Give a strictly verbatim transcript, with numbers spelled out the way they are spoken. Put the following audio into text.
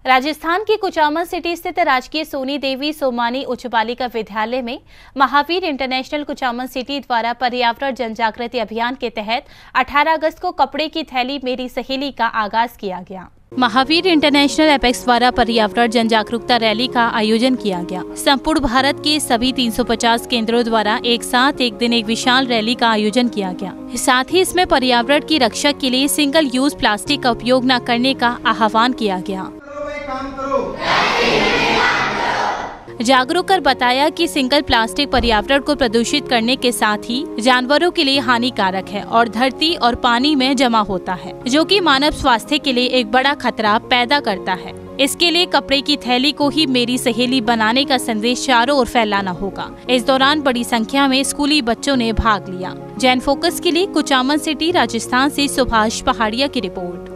राजस्थान की कुचामन सिटी स्थित राजकीय सोनी देवी सोमानी उच्च बालिका विद्यालय में महावीर इंटरनेशनल कुचामन सिटी द्वारा पर्यावरण जनजागृति अभियान के तहत अठारह अगस्त को कपड़े की थैली मेरी सहेली का आगाज किया गया। महावीर इंटरनेशनल एपेक्स द्वारा पर्यावरण जन जागरूकता रैली का आयोजन किया गया। संपूर्ण भारत के सभी तीन सौ पचास केंद्रों द्वारा एक साथ एक दिन एक विशाल रैली का आयोजन किया गया। साथ ही इसमें पर्यावरण की रक्षा के लिए सिंगल यूज प्लास्टिक का उपयोग न करने का आह्वान किया गया। जागरूक कर बताया कि सिंगल प्लास्टिक पर्यावरण को प्रदूषित करने के साथ ही जानवरों के लिए हानिकारक है और धरती और पानी में जमा होता है, जो कि मानव स्वास्थ्य के लिए एक बड़ा खतरा पैदा करता है। इसके लिए कपड़े की थैली को ही मेरी सहेली बनाने का संदेश चारों ओर फैलाना होगा। इस दौरान बड़ी संख्या में स्कूली बच्चों ने भाग लिया। जैन फोकस के लिए कुचामन सिटी राजस्थान से सुभाष पहाड़िया की रिपोर्ट।